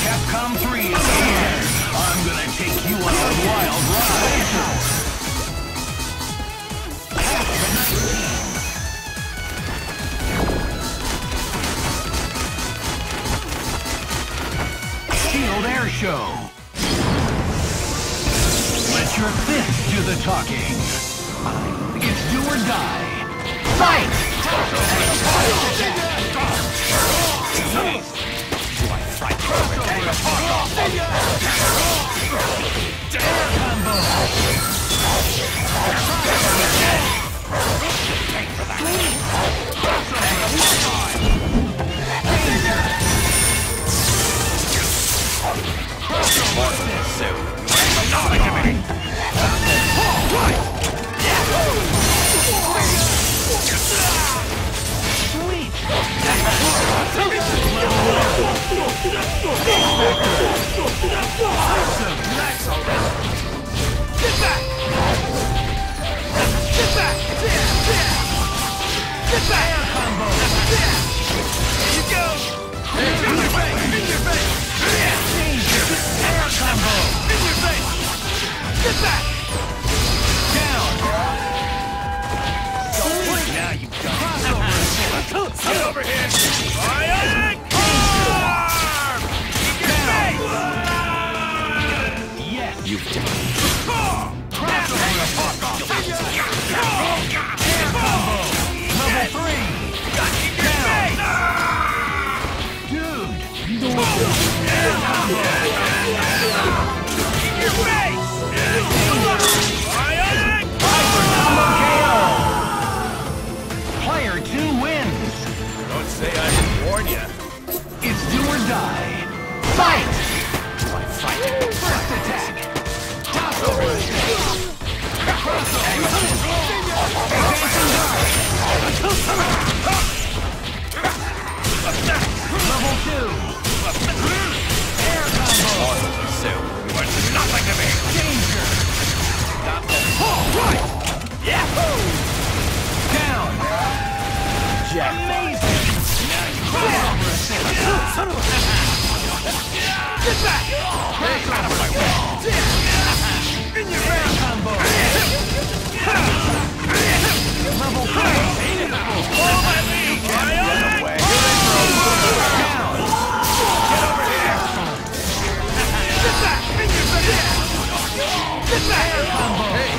Capcom 3 is here. I'm gonna take you on a wild ride. Shield Air Show. Let your fist do the talking. It's do or die. Fight! Player 2 wins. Don't say I didn't warn you. It's do or die. Fight! First attack. Level 2. Air combo. Nothing to me. Danger. Right. Yahoo! Down. Amazing. Get back! Hey, out of my way! In your air combo! Level 3! Follow my lead! Get away! Down! Get over here! Get back! In your face! Get back! Air combo! Hey!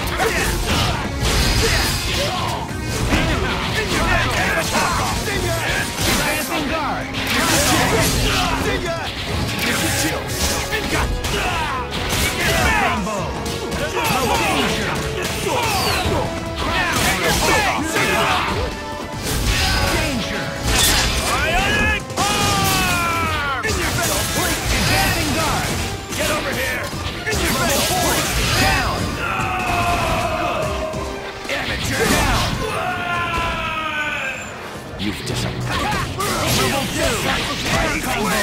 In your air combo! Advancing guard! Chills. Combo. Danger. Danger. Advancing guard. Get over here. In your face. Down. Good. Amateur. Down. You've disappointed. Level 2. Air combo.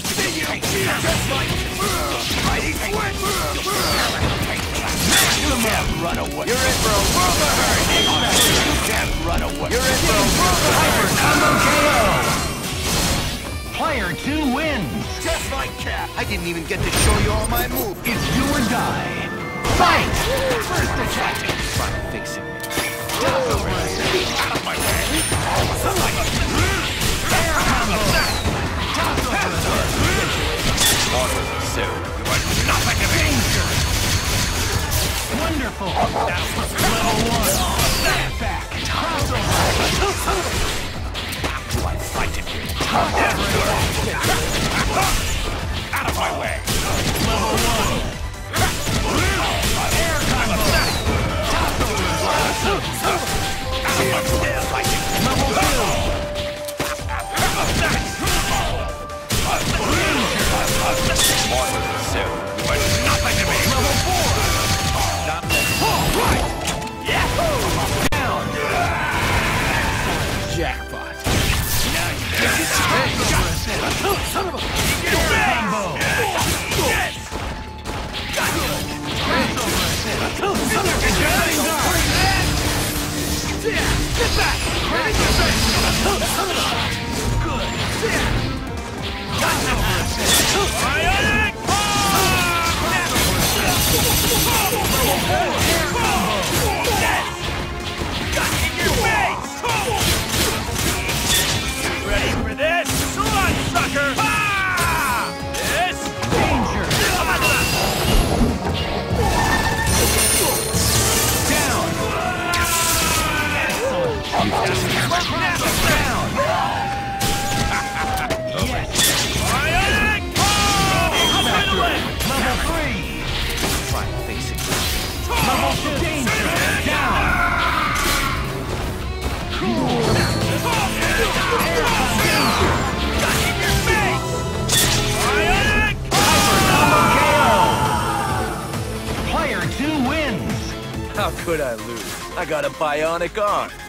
You can't run away. You're in for a world of hurt. You can't run away. You're in for a world of hurt. Combo KO. Player 2 wins. Just like Cap. I didn't even get to show you all my moves. It's do or die. Fight! First attack. Try to fix it. Out of my way. Air combo. So, you want nothing to me. Danger. Wonderful. Level 1. Step back. Do I fight it? Out of my way. Level 1. Air combo. Level 2. Nothing to me. Level 4. Not right. Yahoo! Down. Jackpot. Now you get it. Son of a... Combo. Yes. Get back. Good. could I lose? I got a bionic arm.